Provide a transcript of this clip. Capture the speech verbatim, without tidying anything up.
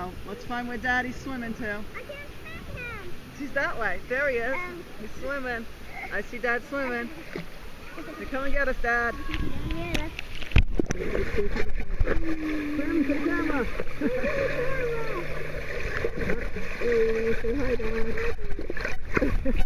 go. Let's find where Daddy's swimming to. I can't find him. He's that way. There he is. Um, He's swimming. I see Dad swimming. Hey, come and get us, Dad. Yeah, that's... Sam, say camera. Hey, say hi, Dad.